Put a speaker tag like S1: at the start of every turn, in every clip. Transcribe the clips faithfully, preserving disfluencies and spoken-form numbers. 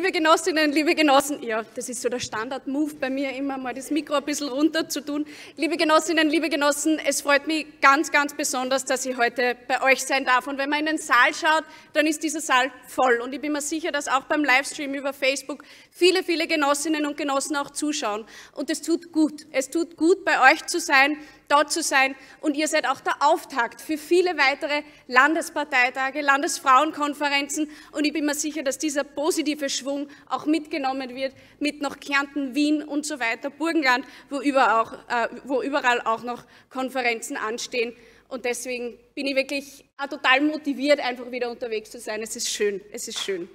S1: Liebe Genossinnen, liebe Genossen, ja, das ist so der Standard-Move bei mir, immer mal das Mikro ein bisschen runter zu tun. Liebe Genossinnen, liebe Genossen, es freut mich ganz, ganz besonders, dass ich heute bei euch sein darf. Und wenn man in den Saal schaut, dann ist dieser Saal voll. Und ich bin mir sicher, dass auch beim Livestream über Facebook viele, viele Genossinnen und Genossen auch zuschauen. Und es tut gut. Es tut gut, bei euch zu sein, dort zu sein. Und ihr seid auch der Auftakt für viele weitere Landesparteitage, Landesfrauenkonferenzen. Und ich bin mir sicher, dass dieser positive Schwung auch mitgenommen wird mit nach Kärnten, Wien und so weiter, Burgenland, wo, über auch, äh, wo überall auch noch Konferenzen anstehen. Und deswegen bin ich wirklich auch total motiviert, einfach wieder unterwegs zu sein. Es ist schön, es ist schön.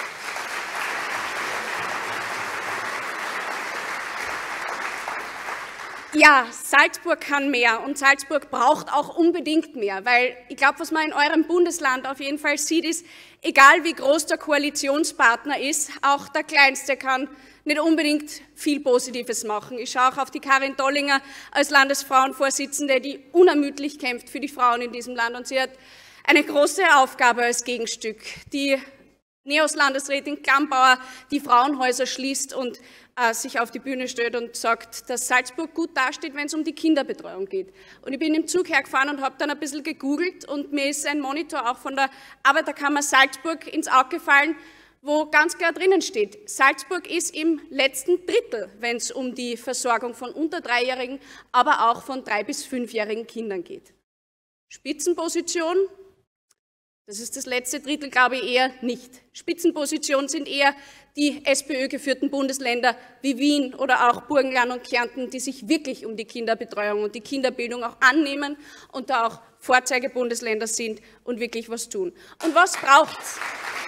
S1: Ja, Salzburg kann mehr und Salzburg braucht auch unbedingt mehr, weil ich glaube, was man in eurem Bundesland auf jeden Fall sieht, ist, egal wie groß der Koalitionspartner ist, auch der Kleinste kann nicht unbedingt viel Positives machen. Ich schaue auch auf die Karin Dollinger als Landesfrauenvorsitzende, die unermüdlich kämpft für die Frauen in diesem Land, und sie hat eine große Aufgabe als Gegenstück. Die NEOS-Landesrätin Glambauer, die Frauenhäuser schließt und äh, sich auf die Bühne stellt und sagt, dass Salzburg gut dasteht, wenn es um die Kinderbetreuung geht. Und ich bin im Zug hergefahren und habe dann ein bisschen gegoogelt, und mir ist ein Monitor auch von der Arbeiterkammer Salzburg ins Auge gefallen, wo ganz klar drinnen steht, Salzburg ist im letzten Drittel, wenn es um die Versorgung von unter dreijährigen, aber auch von drei- bis fünfjährigen Kindern geht. Spitzenposition? Das ist das letzte Drittel, glaube ich, eher nicht. Spitzenpositionen sind eher die SPÖ-geführten Bundesländer wie Wien oder auch Burgenland und Kärnten, die sich wirklich um die Kinderbetreuung und die Kinderbildung auch annehmen und da auch Vorzeigebundesländer sind und wirklich was tun. Und was braucht's?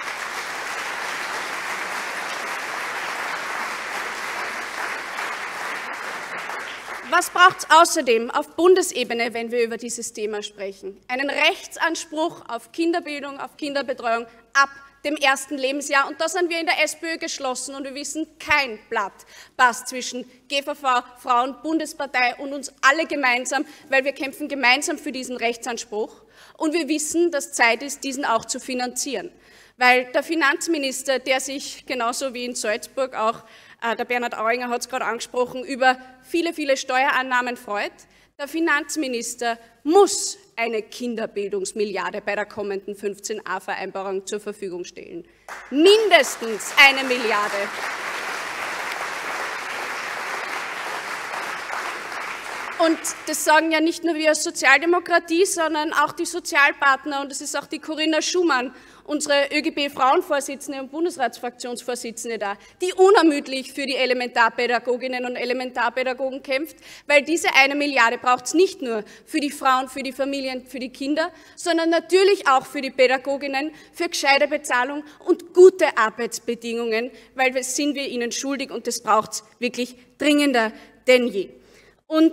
S1: Was braucht es außerdem auf Bundesebene, wenn wir über dieses Thema sprechen? Einen Rechtsanspruch auf Kinderbildung, auf Kinderbetreuung ab dem ersten Lebensjahr. Und da sind wir in der SPÖ geschlossen, und wir wissen, kein Blatt passt zwischen G V V, Frauen, Bundespartei und uns alle gemeinsam, weil wir kämpfen gemeinsam für diesen Rechtsanspruch. Und wir wissen, dass Zeit ist, diesen auch zu finanzieren. Weil der Finanzminister, der sich genauso wie in Salzburg auch, äh, der Bernhard Auinger hat es gerade angesprochen, über viele, viele Steuerannahmen freut, der Finanzminister muss eine Kinderbildungsmilliarde bei der kommenden fünfzehn a Vereinbarung zur Verfügung stellen. Mindestens eine Milliarde. Und das sagen ja nicht nur wir als Sozialdemokratie, sondern auch die Sozialpartner, und das ist auch die Corinna Schumann, unsere ÖGB-Frauenvorsitzende und Bundesratsfraktionsvorsitzende da, die unermüdlich für die Elementarpädagoginnen und Elementarpädagogen kämpft, weil diese eine Milliarde braucht es nicht nur für die Frauen, für die Familien, für die Kinder, sondern natürlich auch für die Pädagoginnen, für gescheite Bezahlung und gute Arbeitsbedingungen, weil das sind wir ihnen schuldig, und das braucht es wirklich dringender denn je. Und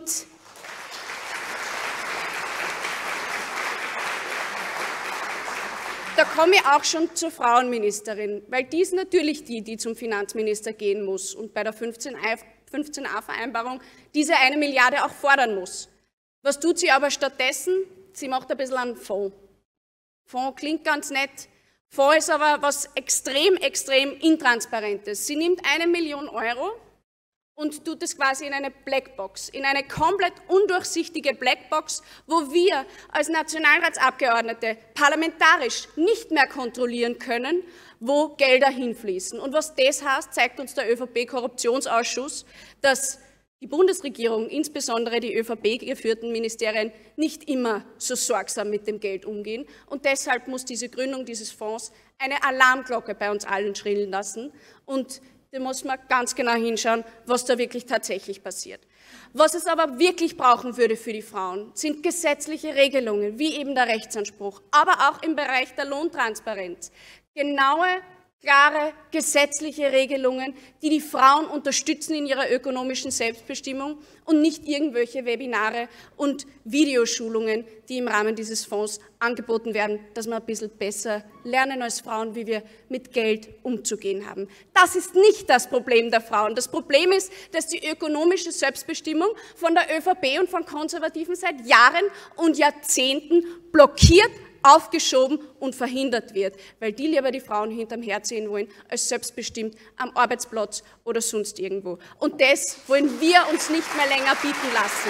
S1: da komme ich auch schon zur Frauenministerin, weil die ist natürlich die, die zum Finanzminister gehen muss und bei der fünfzehn a Vereinbarung diese eine Milliarde auch fordern muss. Was tut sie aber stattdessen? Sie macht ein bisschen einen Fonds. Fonds klingt ganz nett. Fonds ist aber was extrem, extrem Intransparentes. Sie nimmt eine Million Euro und tut es quasi in eine Blackbox, in eine komplett undurchsichtige Blackbox, wo wir als Nationalratsabgeordnete parlamentarisch nicht mehr kontrollieren können, wo Gelder hinfließen. Und was das heißt, zeigt uns der ÖVP-Korruptionsausschuss, dass die Bundesregierung, insbesondere die ÖVP-geführten Ministerien, nicht immer so sorgsam mit dem Geld umgehen. Und deshalb muss diese Gründung dieses Fonds eine Alarmglocke bei uns allen schrillen lassen. Und da muss man ganz genau hinschauen, was da wirklich tatsächlich passiert. Was es aber wirklich brauchen würde für die Frauen, sind gesetzliche Regelungen, wie eben der Rechtsanspruch, aber auch im Bereich der Lohntransparenz. Genaue, klare gesetzliche Regelungen, die die Frauen unterstützen in ihrer ökonomischen Selbstbestimmung und nicht irgendwelche Webinare und Videoschulungen, die im Rahmen dieses Fonds angeboten werden, dass wir ein bisschen besser lernen als Frauen, wie wir mit Geld umzugehen haben. Das ist nicht das Problem der Frauen. Das Problem ist, dass die ökonomische Selbstbestimmung von der ÖVP und von Konservativen seit Jahren und Jahrzehnten blockiert, aufgeschoben und verhindert wird, weil die lieber die Frauen hinterm herziehen wollen, als selbstbestimmt am Arbeitsplatz oder sonst irgendwo. Und das wollen wir uns nicht mehr länger bieten lassen.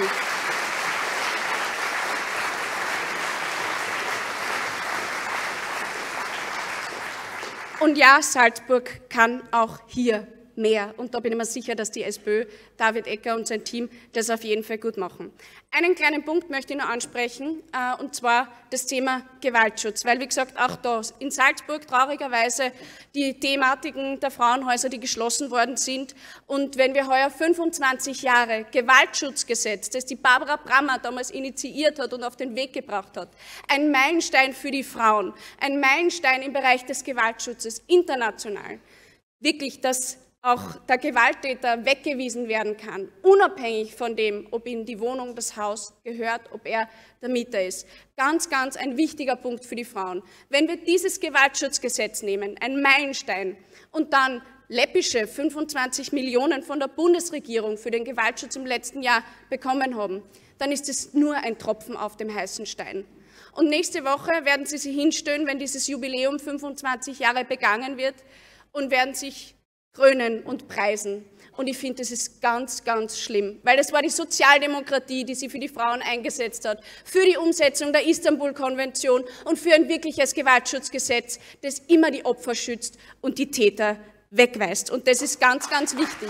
S1: Und ja, Salzburg kann auch hier mehr. Und da bin ich mir sicher, dass die SPÖ, David Ecker und sein Team das auf jeden Fall gut machen. Einen kleinen Punkt möchte ich noch ansprechen, äh, und zwar das Thema Gewaltschutz. Weil, wie gesagt, auch da in Salzburg traurigerweise die Thematiken der Frauenhäuser, die geschlossen worden sind. Und wenn wir heuer fünfundzwanzig Jahre Gewaltschutzgesetz, das die Barbara Brammer damals initiiert hat und auf den Weg gebracht hat, ein Meilenstein für die Frauen, ein Meilenstein im Bereich des Gewaltschutzes international, wirklich, dass auch der Gewalttäter weggewiesen werden kann, unabhängig von dem, ob ihm die Wohnung, das Haus gehört, ob er der Mieter ist. Ganz, ganz ein wichtiger Punkt für die Frauen. Wenn wir dieses Gewaltschutzgesetz nehmen, ein Meilenstein, und dann läppische fünfundzwanzig Millionen von der Bundesregierung für den Gewaltschutz im letzten Jahr bekommen haben, dann ist es nur ein Tropfen auf dem heißen Stein. Und nächste Woche werden Sie sich hinstellen, wenn dieses Jubiläum fünfundzwanzig Jahre begangen wird, und werden sich krönen und preisen. Und ich finde, das ist ganz, ganz schlimm, weil das war die Sozialdemokratie, die sich für die Frauen eingesetzt hat, für die Umsetzung der Istanbul-Konvention und für ein wirkliches Gewaltschutzgesetz, das immer die Opfer schützt und die Täter wegweist. Und das ist ganz, ganz wichtig.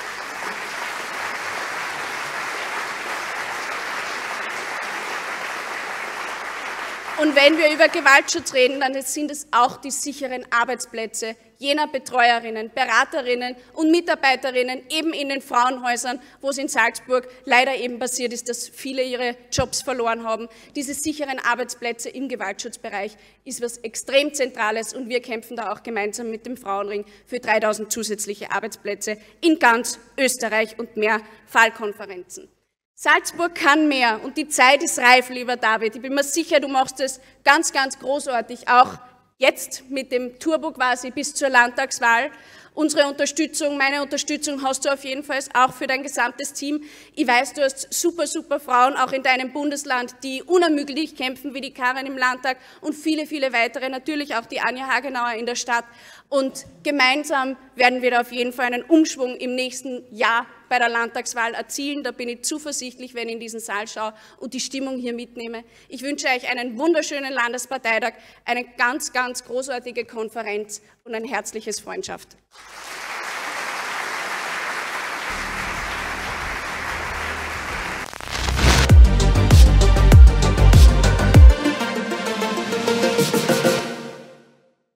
S1: Und wenn wir über Gewaltschutz reden, dann sind es auch die sicheren Arbeitsplätze jener Betreuerinnen, Beraterinnen und Mitarbeiterinnen eben in den Frauenhäusern, wo es in Salzburg leider eben passiert ist, dass viele ihre Jobs verloren haben. Diese sicheren Arbeitsplätze im Gewaltschutzbereich ist was extrem Zentrales und wir kämpfen da auch gemeinsam mit dem Frauenring für dreitausend zusätzliche Arbeitsplätze in ganz Österreich und mehr Fallkonferenzen. Salzburg kann mehr und die Zeit ist reif, lieber David. Ich bin mir sicher, du machst es ganz, ganz großartig, auch jetzt mit dem Turbo quasi bis zur Landtagswahl. Unsere Unterstützung, meine Unterstützung hast du auf jeden Fall auch für dein gesamtes Team. Ich weiß, du hast super, super Frauen auch in deinem Bundesland, die unermüdlich kämpfen, wie die Karin im Landtag und viele, viele weitere, natürlich auch die Anja Hagenauer in der Stadt. Und gemeinsam werden wir da auf jeden Fall einen Umschwung im nächsten Jahr bei der Landtagswahl erzielen. Da bin ich zuversichtlich, wenn ich in diesen Saal schaue und die Stimmung hier mitnehme. Ich wünsche euch einen wunderschönen Landesparteitag, eine ganz, ganz großartige Konferenz und ein herzliches Freundschaft.